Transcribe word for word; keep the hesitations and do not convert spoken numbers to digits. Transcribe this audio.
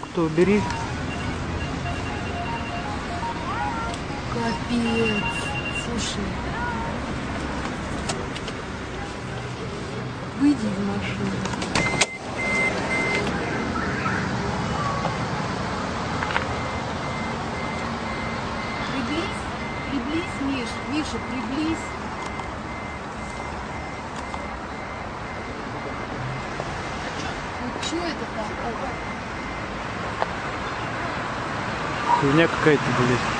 трубку-то убери. Капец. Слушай. Выйди из машины. Приблизь. Приблизь, Миш. Миша, приблизь. Ну что это такое? Хуйня какая-то, блядь.